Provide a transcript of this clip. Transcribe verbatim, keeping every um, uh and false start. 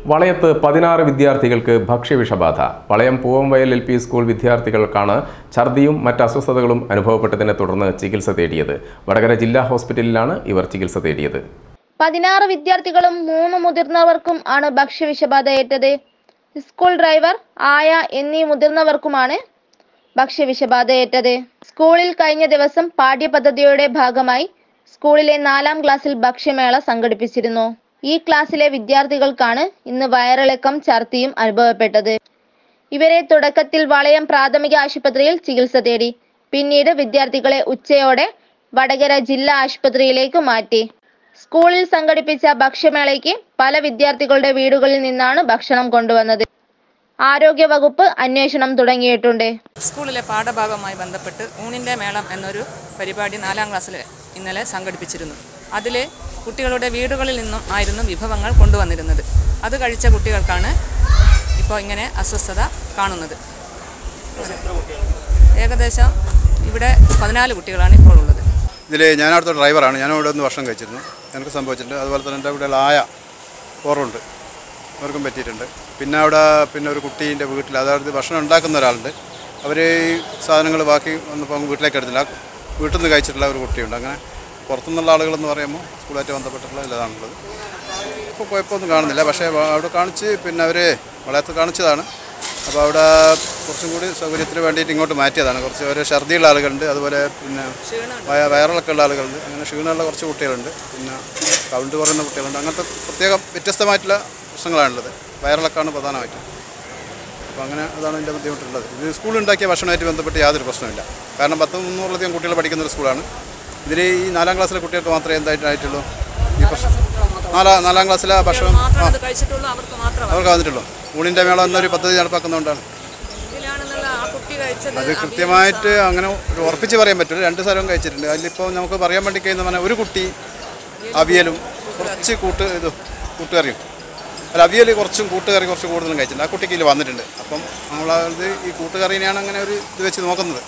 വളയത്ത് പതിനാറ് വിദ്യാർത്ഥികൾക്ക് ഭക്ഷ്യവിഷബാധ. Valayam Poovamvayal L P school വിദ്യാർത്ഥികൾക്കാണ് ഛർദിയും മറ്റ് അസ്വസ്ഥതകളും അനുഭവപ്പെട്ടതിനെ തുടർന്ന് ചികിത്സ തേടിയത്. വടകര ജില്ലാ ഹോസ്പിറ്റലിലാണ് ഇവർ ചികിത്സ തേടിയത്. പതിനാറ് വിദ്യാർത്ഥികളും മൂന്ന് മുതിർന്നവർക്കും ആണ് ഭക്ഷ്യവിഷബാധയേറ്റത്. സ്കൂൾ ഡ്രൈവർ, ആയ എന്നീ മുതിർന്നവർക്കുമാണ് ഭക്ഷ്യവിഷബാധയേറ്റത്. സ്കൂളിൽ കഴിഞ്ഞ ദിവസം പാഠ്യപദ്ധതിയുടെ ഭാഗമായി സ്കൂളിലെ നാലാം ക്ലാസ്സിൽ ഭക്ഷ്യമേള സംഘടിപ്പിച്ചിരുന്നു. ഈ ക്ലാസ്സിലെ വിദ്യാർത്ഥികൾക്കാണ് ഇന്ന് വയറിളക്കം, ഛർദിയും അനുഭവപ്പെട്ടത്. ഇവരെ തുടക്കത്തിൽ വളയം പ്രാഥമിക ആശുപത്രിയിൽ ചികിത്സ തേടി. പിന്നീട് വിദ്യാർത്ഥികളെ ഉച്ചയോടെ വടകര ജില്ലാ ആശുപത്രിയിലേക്ക് മാറ്റി. സ്കൂളിൽ സംഘടിപ്പിച്ച ഭക്ഷ്യമേളയ്ക്ക് പല വിദ്യാർത്ഥികളുടെ വീടുകളിൽ നിന്നാണ് ഭക്ഷണം കൊണ്ടുവന്നത്. ആരോഗ്യ വകുപ്പ് അന്വേഷണം തുടങ്ങിയിട്ടുണ്ട്. സ്കൂളിലെ പാഠഭാഗവുമായി ബന്ധപ്പെട്ട് ഊണിൻ്റെ മേളം എന്നൊരു പരിപാടി നാലാം ക്ലാസ്സിൽ ഇന്നലെ സംഘടിപ്പിച്ചിരുന്നു. അതിൽ കുട്ടികളുടെ വീടുകളിൽ നിന്നും ആയിരുന്നു വിഭവങ്ങൾ കൊണ്ടുവന്നിരുന്നത്. അത് കഴിച്ച കുട്ടികൾക്കാണ് ഇപ്പോൾ ഇങ്ങനെ അസ്വസ്ഥത കാണുന്നത്. ഏകദേശം ഇവിടെ പതിനാല് കുട്ടികളാണ് ഇപ്പോൾ ഉള്ളത്. ഇതിൽ ഞാൻ അവിടുത്തെ ഡ്രൈവറാണ്. ഞാൻ ഇവിടെ ഒന്ന് ഭക്ഷണം കഴിച്ചിരുന്നു. എനിക്ക് സംഭവിച്ചിട്ടുണ്ട്. അതുപോലെ തന്നെ എൻ്റെ ഇവിടെ ആയ ഓർമ്മയുണ്ട്, അവർക്കും പറ്റിയിട്ടുണ്ട്. പിന്നെ അവിടെ പിന്നെ ഒരു കുട്ടീൻ്റെ വീട്ടിൽ, അതായത് ഭക്ഷണം ഉണ്ടാക്കുന്ന ഒരാളുണ്ട്. അവർ ഈ സാധനങ്ങൾ ബാക്കി വന്നപ്പോൾ വീട്ടിലേക്ക് എടുത്തില്ല. വീട്ടിൽ നിന്ന് കഴിച്ചിട്ടുള്ള ഒരു കുട്ടിയുണ്ട്. അങ്ങനെ പുറത്തുനിന്നുള്ള ആളുകളെന്ന് പറയുമ്പോൾ സ്കൂളായിട്ട് ബന്ധപ്പെട്ടിട്ടുള്ള ഇതാണുള്ളത്. ഇപ്പോൾ കുഴപ്പമൊന്നും കാണുന്നില്ല. പക്ഷേ അവിടെ കാണിച്ച് പിന്നെ അവർ വളയത്ത് കാണിച്ചതാണ്. അപ്പോൾ അവിടെ കുറച്ചും കൂടി സൗകര്യത്തിന് വേണ്ടിയിട്ട് ഇങ്ങോട്ട് മാറ്റിയതാണ്. കുറച്ച് ഒരു ഛർദിയുള്ള ആളുകളുണ്ട്, അതുപോലെ പിന്നെ വയറിളക്കമുള്ള ആളുകളുണ്ട്. അങ്ങനെ ക്ഷീണമുള്ള കുറച്ച് കുട്ടികളുണ്ട്, പിന്നെ കൗണ്ട് കുറയുന്ന കുട്ടികളുണ്ട്. അങ്ങനത്തെ പ്രത്യേകം വ്യത്യസ്തമായിട്ടുള്ള പ്രശ്നങ്ങളാണുള്ളത്. വയറിളക്കമാണ് പ്രധാനമായിട്ടും. അപ്പോൾ അങ്ങനെ അതാണ് എൻ്റെ ബുദ്ധിമുട്ടുള്ളത്. ഇത് സ്കൂളുണ്ടാക്കിയ ഭക്ഷണമായിട്ട് ബന്ധപ്പെട്ട് യാതൊരു പ്രശ്നമില്ല. കാരണം പത്ത് മുന്നൂറിലധികം കുട്ടികൾ പഠിക്കുന്ന ഒരു സ്കൂളാണ്. ഇതിൽ ഈ നാലാം ക്ലാസ്സിലെ കുട്ടികൾക്ക് മാത്രമേ എന്തായിട്ടായിട്ടുള്ളൂ ഈ പ്രശ്നം. നാലാം നാലാം ക്ലാസ്സിലെ ഭക്ഷണം അവർക്ക് വന്നിട്ടുള്ളൂ. ഊണിൻ്റെ മേളം എന്നൊരു പദ്ധതി നടപ്പാക്കുന്നതുകൊണ്ടാണ്. അത് കൃത്യമായിട്ട് അങ്ങനെ ഉറപ്പിച്ച് പറയാൻ പറ്റില്ല. രണ്ട് സ്ഥലവും കഴിച്ചിട്ടുണ്ട്. അതിലിപ്പോൾ നമുക്ക് പറയാൻ വേണ്ടി കഴിയുന്ന പറഞ്ഞാൽ ഒരു കുട്ടി അവിയലും കുറച്ച് കൂട്ട് ഇത് കൂട്ടുകറിയും, അല്ല അവിയൽ കുറച്ചും കൂട്ടുകറി കുറച്ച് കൂടുതലും കഴിച്ചിട്ടുണ്ട്. ആ കുട്ടിക്ക് ഇതിൽ വന്നിട്ടുണ്ട്. അപ്പം നമ്മളത് ഈ കൂട്ടുകറീനെയാണ് അങ്ങനെ ഒരു ഇത് വെച്ച് നോക്കുന്നത്.